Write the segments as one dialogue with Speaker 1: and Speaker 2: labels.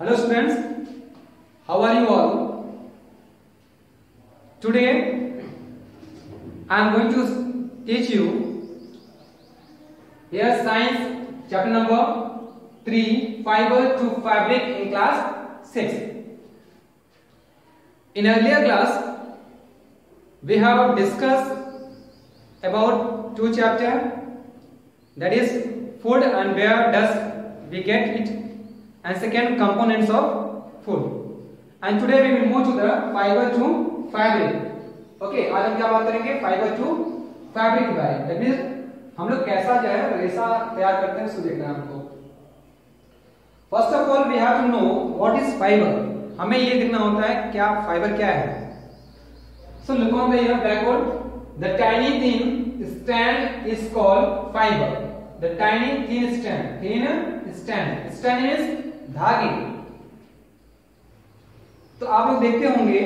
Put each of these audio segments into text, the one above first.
Speaker 1: Hello students, how are you all? Today I am going to teach you here science chapter number 3, fiber to fabric in class 6. In earlier class we have discussed about two chapters, that is food and where does we get it, and second components of food. And today we will move to the fiber to fabric. Okay, आज हम क्या बात करेंगे fiber to fabric के बारे में. That means हम लोग कैसा जो है रेशा तैयार करते हैं उसको देखना है हमको. First of all we have to know what is fiber. हमें ये देखना होता है क्या फाइबर क्या है. So look on the here backward. The tiny thin strand is called fiber. The tiny thin strand. Thin strand. Strand means धागे. तो आप लोग देखते होंगे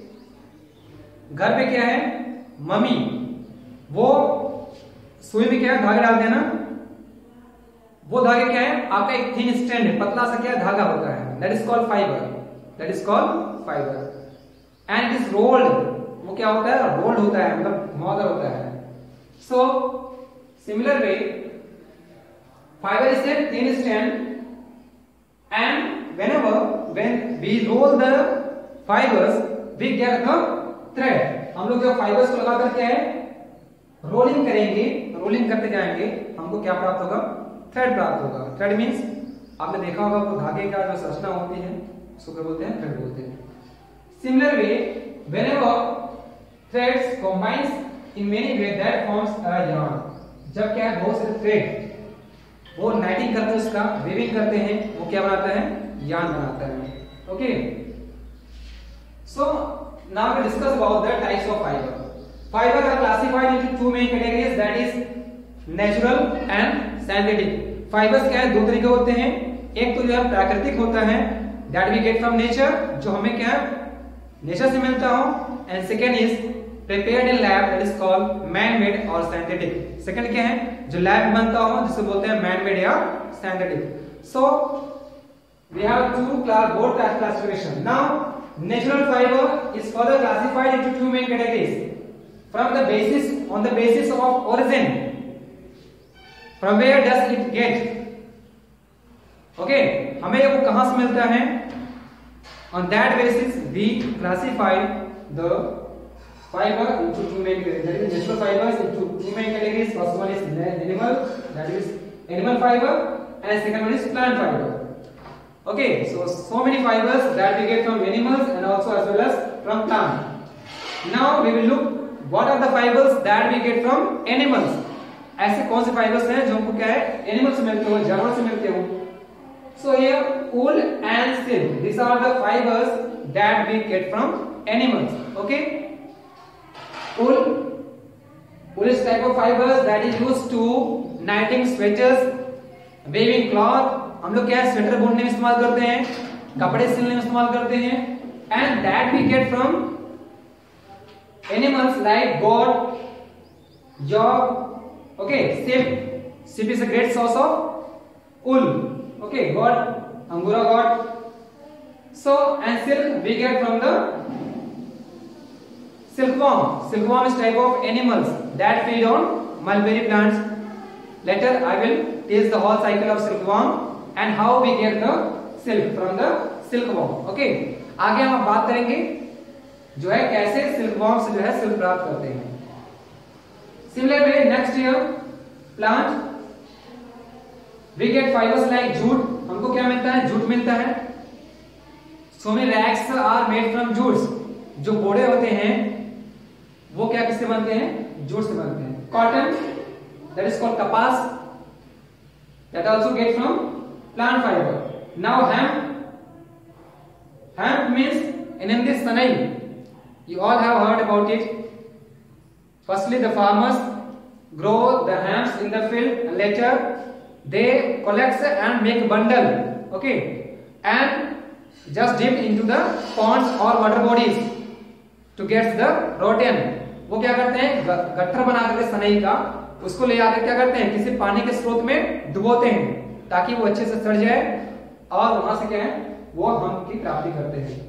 Speaker 1: घर पे क्या है, मम्मी वो सुई में क्या है धागे डालते हैं ना. वो धागे क्या है, आपका एक थिन स्ट्रैंड है, पतला सा क्या धागा होता है. That is called fibre. That is called fibre. And it is rolled. वो क्या होता है, रोल्ड होता है, मतलब घुमावदार होता है. So similar way fibre is a thin strand. And when we roll the fibers, we get the thread. हम लोग जब फाइबर्स को लगाकर क्या है रोलिंग करेंगे, रोलिंग करते जाएंगे, हमको क्या प्राप्त होगा, थ्रेड प्राप्त होगा. थ्रेड मींस आपने देखा होगा वो धागे का जो संरचना होती है उसको क्या बोलते हैं, थ्रेड बोलते हैं. Similar way whenever threads combines in many ways that forms a yarn. जब क्या है बहुत से थ्रेड वो नाइटिंग करते हैं, उसका वेविंग करते हैं, वो क्या बनाता है, यार्न बनाता है. Okay, so now we discuss about the types of fibre. Fibre are classified into two main categories, that is natural and synthetic. Fibres क्या है, दो तरीके होते हैं. एक तो जो है प्राकृतिक होता है, that we get from nature, जो हमें क्या है नेचर से मिलता हो. And second is prepared in lab, that is called man made or synthetic. Second क्या है, जो लैब में बनता हो जिसे बोलते हैं man made या synthetic. So we have both types classification. Now natural fiber is further classified into two main categories from the basis, on the basis of origin, from where does it get. Okay, हमें वो कहां से मिलता है, on that basis we classify the fiber into two main categories. That is natural fibers into two main categories. First one is animal, that is animal fiber, and second one is plant fiber. Okay, so many fibers that we get from animals and also as well as from plant. Now we will look what are the fibers that we get from animals. ऐसे कौन से fibers हैं जो हमको क्या है animal से मिलते हो, जानवर से मिलते हो. So here wool and silk, these are the fibers that we get from animals. Okay. Wool is type of fibers that is used to knitting sweaters, weaving cloth. हम लोग क्या है स्वेटर बुनने में इस्तेमाल करते हैं, कपड़े सिलने में इस्तेमाल करते हैं. And that we get from animals like goat, dog. Okay, sheep is a great source of wool. Okay, goat, angora goat. So and silk we get from the silkworm. Silkworm is type of animals that feed on mulberry plants. Later I will teach the whole cycle of silkworm and how we get the silk from the silkworm. Okay, आगे हम बात करेंगे जो है कैसे silkworm से जो है सिल्क प्राप्त करते हैं. Similar way next year plant we get fibers like jute. हमको क्या मिलता है, जूट मिलता है. So many rags are made from jutes. जो बोड़े होते हैं वो क्या किससे बनते हैं, जूट से बनते हैं. कॉटन, that is called कपास, that also get from plant fiber. Now hemp means इनमें सनई. You all have heard about it. Firstly the farmers grow the hemps in the field and later they collect and make bundle. Okay, and just dip into the ponds or water bodies to get the rotten. वो क्या करते हैं गट्ठर बना करके सनई का उसको ले आकर क्या करते हैं किसी पानी के स्रोत में डुबोते हैं ताकि वो अच्छे से सड़ जाए और वहां से क्या है वो हम की प्राप्ति करते हैं।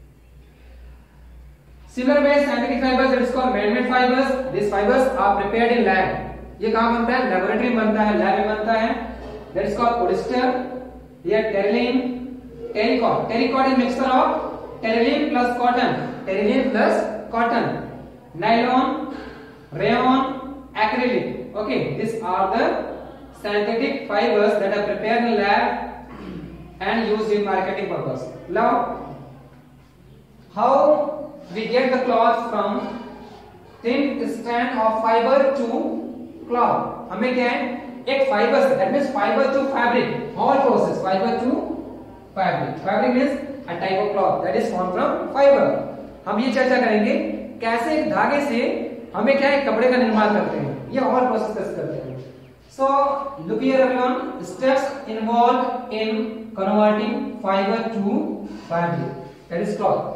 Speaker 1: Similar way, synthetic fibers, that is called man-made fibers. These fibers are prepared in lab. ये कहाँ बनता है? लेबोरेटरी में बनता है, लैब में बनता है। That is called polyester, या terylene, terrycot. Terrycot is mixture of terylene plus cotton. Terylene plus cotton. Nylon, rayon, acrylic. Okay, these are the synthetic fibers that are prepared in lab and used in marketing purpose. Now, how we get the cloth from thin strand of fiber to cloth? हमें क्या है? एक fibre से, that means fiber to fabric, whole process, fiber to fabric. Fabric means a type of cloth that is formed from fiber. हम ये चर्चा करेंगे कैसे एक धागे से हमें क्या है कपड़े का निर्माण करते हैं, ये whole process करते हैं. So look here everyone, steps involved in converting fiber to fabric, that is cloth.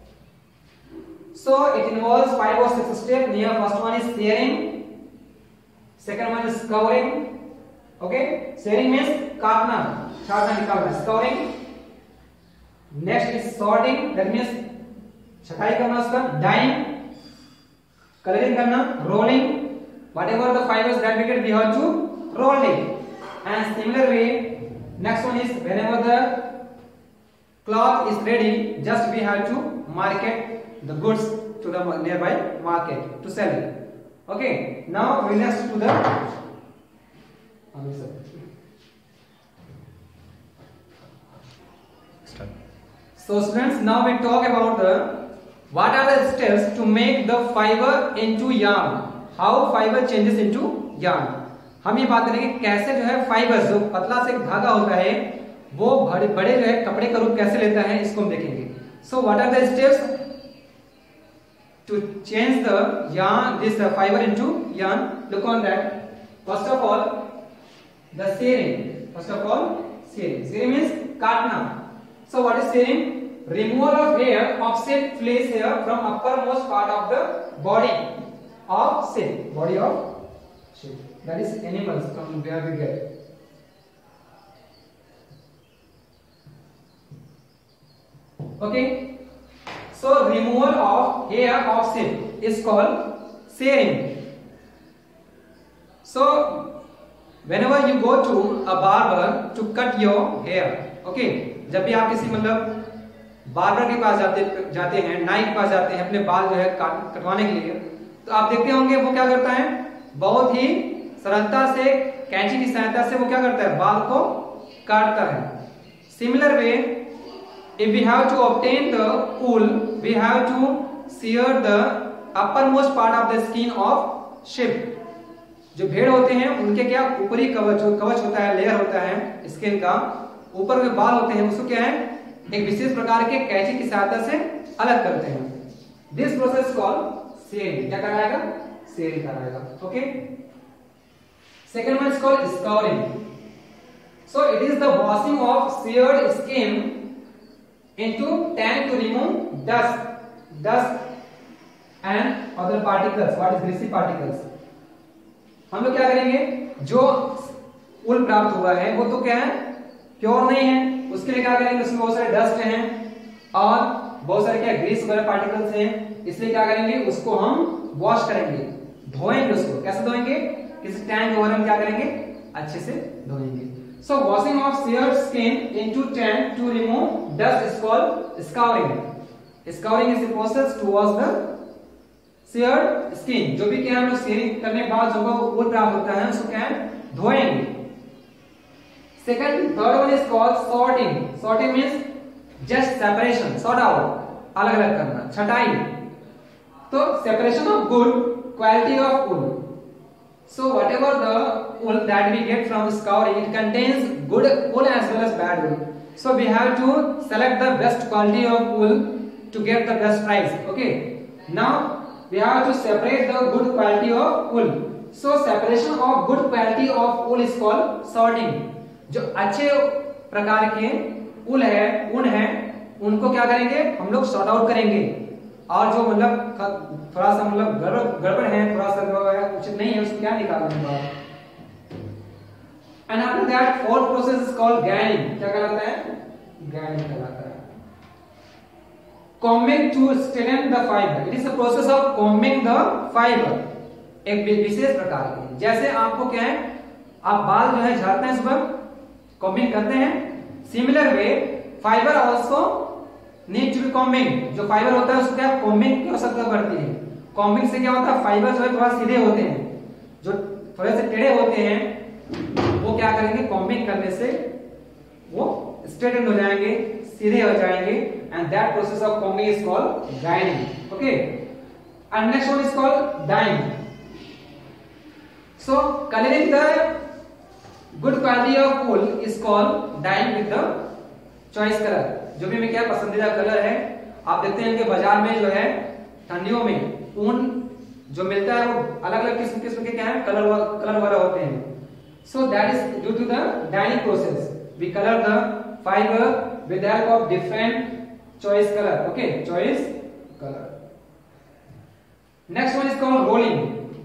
Speaker 1: So it involves 5 or 6 steps. Here first one is shearing, second one is scouring. Okay, shearing means काटना, छाटना, निकालना. Scouring, next is sorting, that means छटाई करना उसका. Dyeing, coloring करना. Rolling, whatever the fibers that we get, we have to roll it. And similar way, next one is whenever the cloth is ready, just we have to market the goods to the nearby market to sell it. Okay, now we next to the so students, now we talk about the what are the steps to make the fiber into yarn, how fiber changes into yarn. हम ये बात करेंगे कैसे जो है fibre जो पतला से धागा होता है वो बड़े बड़े जो है कपड़े का रूप कैसे लेता है, इसको हम देखेंगे. So what are the steps to change the yarn, this fiber into yarn? Look on that. First of all, the shearing. First of all, shearing. Shearing means काटना. So what is shearing? Removal of hair, offset fleece hair from uppermost part of the body of sheep. Body of sheep. That is animals from where we get. Okay. So removal of hair of sheep is called shearing. So whenever you go to a barber to cut your hair, okay, जब भी आप किसी मतलब barber के पास जाते हैं, नाई के पास जाते हैं अपने बाल जो है कटवाने के लिए, तो आप देखते होंगे वो क्या करता है, बहुत ही सरलता से कैंची की सहायता से वो क्या करता है, बाल को काटता है. Similar way, if we have to obtain the wool, we have to shear the uppermost part of the skin of sheep. जो भेड़ होते हैं उनके क्या ऊपरी कवच, जो कवच होता है, लेयर होता है स्किन का, ऊपर में बाल होते हैं, उसको क्या है एक विशेष प्रकार के कैंची की सहायता से अलग करते हैं. This process called shearing. क्या कराएगा? shearing कराएगा. Okay. Second one is called scouring. So it is the washing of sheared skin into tank to remove dust and other particles. What is greasy particles? हम लोग क्या करेंगे, जो ऊल प्राप्त हुआ है वो तो क्या है प्योर नहीं है, उसके लिए क्या करेंगे, उसमें बहुत सारे डस्ट हैं और बहुत सारे क्या ग्रीस वगैरह पार्टिकल्स हैं, इसलिए क्या करेंगे उसको हम वॉश करेंगे, धोएंगे. उसको कैसे धोएंगे, किसी टैंक वगैरह में क्या करेंगे अच्छे से धोएंगे. So washing of sheared skin into tank to remove dust is called scouring. Scouring is the process to wash the sheared skin. जो भी क्या हम लोग shearing करने के बाद जो ऊल प्राप्त होता है उसको क्या है धोएंगे. Third one is called sorting. Sorting means just separation, sort out, अलग अलग करना, छटाई. तो separation of good quality of wool. So whatever the wool that we get from scouring, it contains good wool as well as bad wool. So we have to select the best quality of wool to get the best price. Okay. Now we have to separate the good quality of wool. So separation of good quality of wool is called sorting. जो अच्छे प्रकार के ऊन है उनको क्या करेंगे हम लोग सॉर्ट आउट करेंगे, और जो मतलब थोड़ा सा मतलब गड़बड़ है, थोड़ा सा उचित नहीं है, उसको क्या निकालेंगे. And after that fourth process is called ginning. क्या कहलाता है गायनिंग कहलाता है। Combing to strain the fibre, it is the process of combing the fibre, एक विशेष प्रकार की। जैसे आपको क्या है, आप बाल जो है झाड़ते हैं सुबह, कॉम्बिंग करते हैं, similar way fibre also need to be combing. जो फाइबर होता है उसको क्या कॉम्बिंग की आवश्यकता पड़ती है। कॉम्बिंग से क्या होता है, फाइबर जो है थोड़ा सीधे होते हैं, जो थोड़े से टेढ़े होते हैं वो क्या करेंगे, कॉम्बिंग करने से वो स्ट्रेटन हो जाएंगे, सीधे हो जाएंगे, and that process of combing is called ginning. Okay, and next one is called dyeing. So colouring the good quality of wool is called dyeing with the choice colour. जो भी मैं क्या पसंदीदा कलर है, आप देखते हैं कि बाजार में जो है ठंडियों में ऊन जो मिलता है वो अलग अलग किस्म किस्म के क्या है कलर वगैरह होते हैं। So that is due to the dyeing process, we colour the fibre with the help of different choice color. Okay, choice color. Next one is called rolling.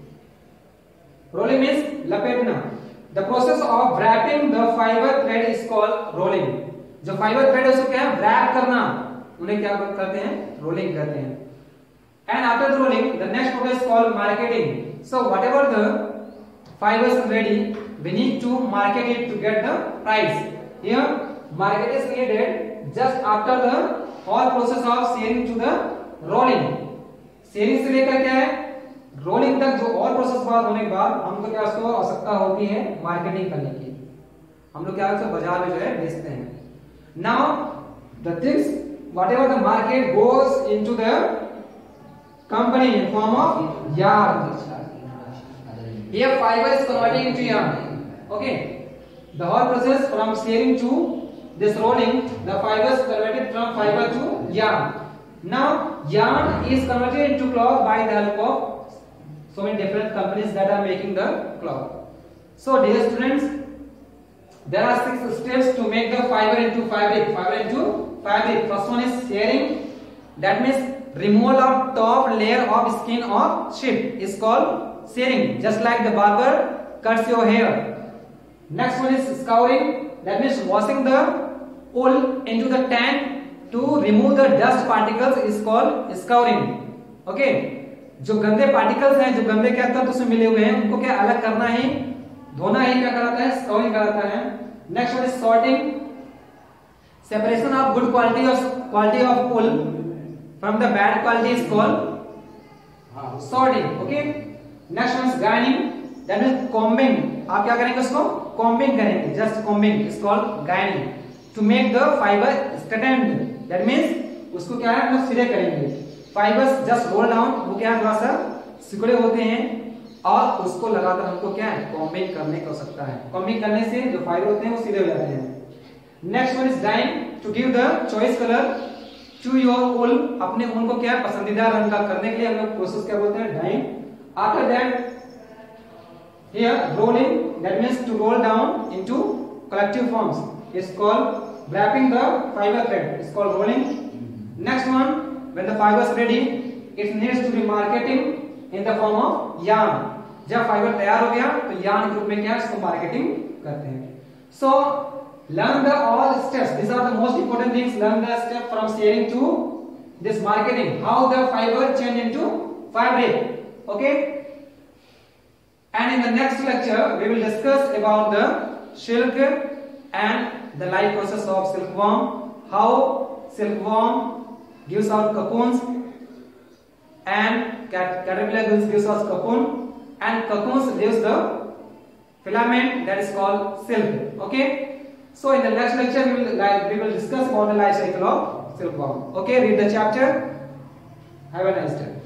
Speaker 1: Rolling means lapetna. The process of wrapping the fiber thread is called rolling. जो fibre thread है उसको क्या है wrap करना, उन्हें क्या करते हैं, रोलिंग करते हैं। And after the rolling, the next process is called marketing. So whatever the fibers are ready, we need to market it to get the price. Here market is needed just after the whole process of shearing to the rolling. shearing से लेकर क्या है rolling तक जो और process बात होने के बाद हमको क्या उसको आवश्यकता होती है मार्केटिंग करने की। हम लोग क्या उसको बाजार में जो है बेचते हैं। Now the things whatever the market goes into the company in form of yarn. Here fiber is converting into yarn. Okay, the whole process from shearing to this rolling, the fibers converted from fiber to yarn. Now yarn is converted into cloth by the help of so many different companies that are making the cloth. So dear students, there are 6 steps to make the fiber into fabric. First one is shearing, that means removal of top layer of skin of sheep is called shearing, just like the barber cuts your hair. Next one is scouring, that means washing the wool into the tank to remove the dust particles is called scouring. Okay, जो गंदे particles हैं, जो गंदे क्या तत्व उसमें मिले हुए हैं, उनको क्या अलग करना ही, धोना ही क्या कराता है, स्काउरिंग कराता है। Next one is sorting, separation of good quality of wool from the bad quality is called sorting. Okay, next one is grinding, that means combing. आप क्या करेंगे, उसको combing करेंगे, just combing is called grinding to make the fiber straightened, that means उसको क्या है हम सीधे करेंगे। फाइबर्स जस्ट रोल डाउन, वो क्या है थोड़ा सा सिकुड़े होते हैं और उसको लगाकर हमको क्या है कॉम्बिंग करने की आवश्यकता है। कॉम्बिंग करने से जो फाइबर होते हैं वो सीधे हो जाते हैं। Next one is dyeing, to give the choice colour to your wool, अपने ऊन को क्या पसंदीदा रंग का करने के लिए हम लोग प्रोसेस क्या बोलते हैं, dyeing. After that here rolling, that means to roll down into collective forms is called wrapping the fiber thread is called rolling. Next one, when the fiber is ready, it needs to be marketing in the form of yarn. जब fibre तैयार हो गया तो yarn के रूप में क्या इसको मार्केटिंग करते हैं। So learn the all steps, these are the most important things. Learn the step from shearing to this marketing, how the fiber change into fabric. Okay, and in the next lecture we will discuss about the silk and the life process of silkworm, how silkworm gives out cocoons and caterpillar gives us cocoon, and cocoons gives the filament that is called silk. Okay, so in the next lecture we will discuss about the life cycle of silkworm. Okay, read the chapter. Have a nice day.